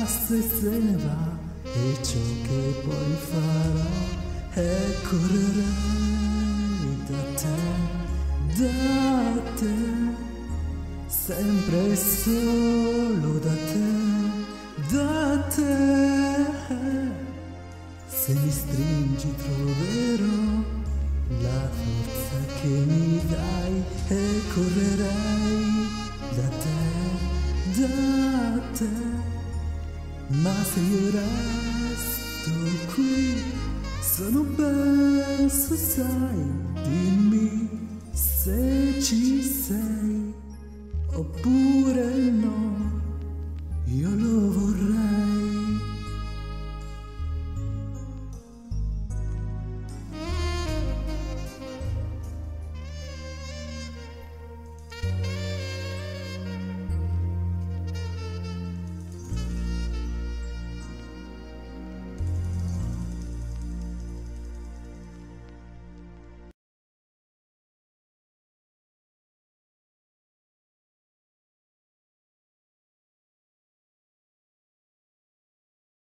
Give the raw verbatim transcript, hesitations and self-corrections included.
se se ne va e ciò che poi farò è correre da te, da te, sempre e solo da te, da te. Se mi stringi troverò la forza che mi dai e correrei da te, da te. Ma se io resto qui sono perso, sai, dimmi se ci sei oppure